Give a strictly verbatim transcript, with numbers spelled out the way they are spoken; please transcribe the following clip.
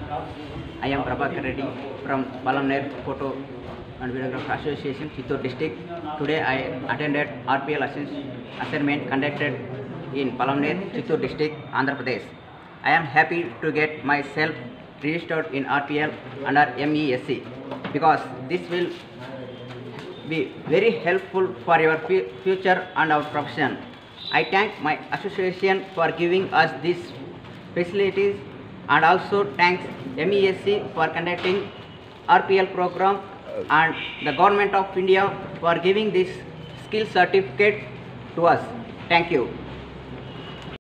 I am Prabhakar Reddy from Palamner Photo and Videographer Association, Chittoor district. Today I attended R P L assignment conducted in Palamner, Chittoor district, Andhra Pradesh. I am happy to get myself registered in R P L under M E S C because this will be very helpful for your future and our profession. I thank my association for giving us these facilities, and also thanks M E S C for conducting R P L program and the Government of India for giving this skill certificate to us. Thank you.